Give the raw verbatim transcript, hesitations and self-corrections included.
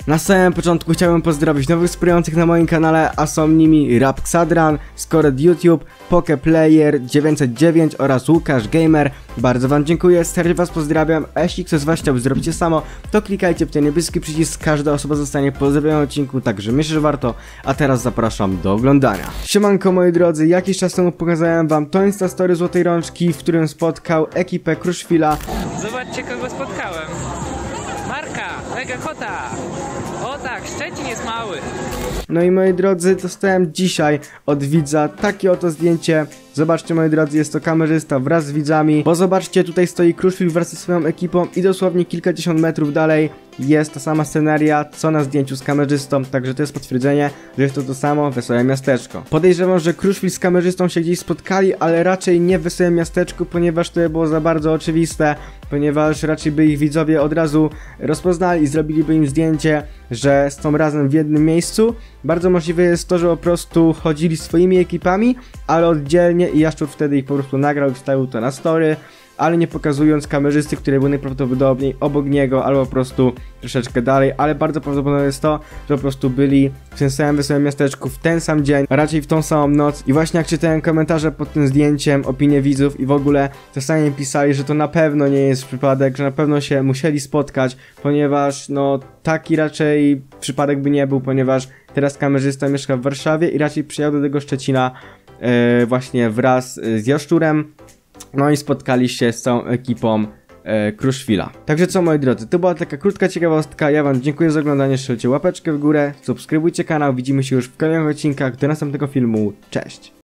Na samym początku chciałbym pozdrowić nowych wspierających na moim kanale, a są nimi Rapxadran, Scored YouTube, Pokeplayer dziewięćset dziewięć oraz Łukasz Gamer. Bardzo wam dziękuję, serdecznie was pozdrawiam, a jeśli ktoś z was chciałby zrobić to samo, to klikajcie w ten niebieski przycisk, każda osoba zostanie pozdrowiona w odcinku, także myślę, że warto, a teraz zapraszam do oglądania. Siemanko moi drodzy, jakiś czas temu pokazałem wam to Instastory Złotej Rączki, w którym spotkał ekipę Kruszwila. Zobaczcie, kogo spotkałem. Marka, Mega Kota. O tak, Szczecin jest mały. No i moi drodzy, dostałem dzisiaj od widza takie oto zdjęcie. Zobaczcie moi drodzy, jest to kamerzysta wraz z widzami, bo zobaczcie, tutaj stoi Kruszwil wraz ze swoją ekipą i dosłownie kilkadziesiąt metrów dalej jest ta sama sceneria, co na zdjęciu z kamerzystą, także to jest potwierdzenie, że jest to to samo Wesołe Miasteczko. Podejrzewam, że Kruszwil z kamerzystą się gdzieś spotkali, ale raczej nie w Wesołym Miasteczku, ponieważ to było za bardzo oczywiste, ponieważ raczej by ich widzowie od razu rozpoznali i zrobiliby im zdjęcie, że są razem w jednym miejscu. Bardzo możliwe jest to, że po prostu chodzili swoimi ekipami, ale oddzielnie i Jaszczur wtedy ich po prostu nagrał i wstawił to na story, ale nie pokazując kamerzysty, który był najprawdopodobniej obok niego, albo po prostu troszeczkę dalej, ale bardzo prawdopodobne jest to, że po prostu byli w tym samym Wesołym Miasteczku w ten sam dzień, a raczej w tą samą noc. I właśnie jak czytałem komentarze pod tym zdjęciem, opinie widzów i w ogóle czasami pisali, że to na pewno nie jest przypadek, że na pewno się musieli spotkać, ponieważ no taki raczej przypadek by nie był, ponieważ teraz kamerzysta mieszka w Warszawie i raczej przyjechał do tego Szczecina yy, właśnie wraz z Jaszczurem. No i spotkali się z całą ekipą e, Kruszwila. Także co moi drodzy, to była taka krótka ciekawostka. Ja wam dziękuję za oglądanie, strzelcie łapeczkę w górę, subskrybujcie kanał, widzimy się już w kolejnych odcinkach do następnego filmu. Cześć!